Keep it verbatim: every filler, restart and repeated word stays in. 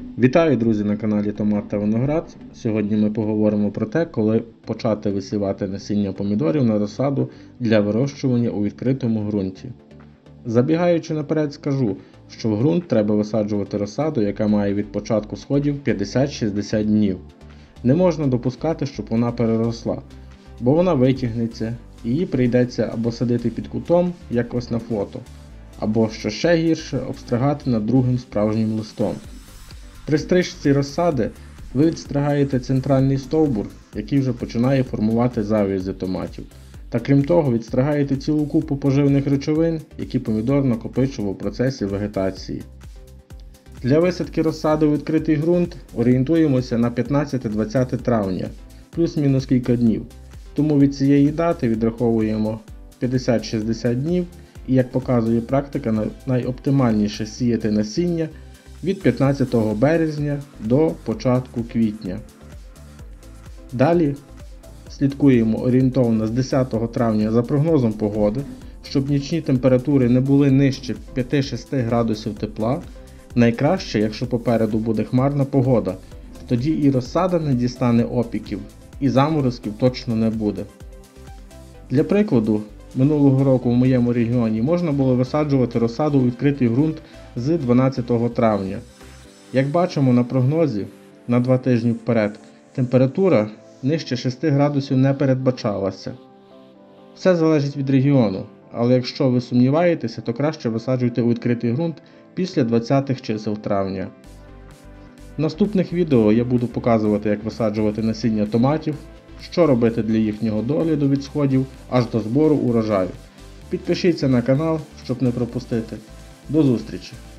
Вітаю, друзі, на каналі Томат та Виноград. Сьогодні ми поговоримо про те, коли почати висівати насіння помідорів на розсаду для вирощування у відкритому ґрунті. Забігаючи наперед, скажу, що в ґрунт треба висаджувати розсаду, яка має від початку сходів п'ятдесят-шістдесят днів. Не можна допускати, щоб вона переросла, бо вона витягнеться і її прийдеться або садити під кутом, як ось на фото, або, що ще гірше, обстригати над другим справжнім листом. При стрижці розсади ви відстригаєте центральний стовбур, який вже починає формувати зав'язи томатів. Та крім того, відстригаєте цілу купу поживних речовин, які помідор накопичував у процесі вегетації. Для висадки розсади у відкритий ґрунт орієнтуємося на п'ятнадцяте-двадцяте травня, плюс-мінус кілька днів. Тому від цієї дати відраховуємо п'ятдесят-шістдесят днів і, як показує практика, найоптимальніше сіяти насіння від п'ятнадцятого березня до початку квітня. Далі слідкуємо орієнтовно з десятого травня за прогнозом погоди, щоб нічні температури не були нижче п'яти-шести градусів тепла. Найкраще, якщо попереду буде хмарна погода, тоді і розсада не дістане опіків, і заморозків точно не буде. Для прикладу, минулого року в моєму регіоні можна було висаджувати розсаду у відкритий ґрунт з дванадцятого травня. Як бачимо на прогнозі, на два тижні вперед, температура нижче шести градусів не передбачалася. Все залежить від регіону, але якщо ви сумніваєтеся, то краще висаджуйте у відкритий ґрунт після двадцятих чисел травня. В наступних відео я буду показувати, як висаджувати насіння томатів, що робити для їхнього догляду від сходів аж до збору урожаю. Підпишіться на канал, щоб не пропустити. До зустрічі!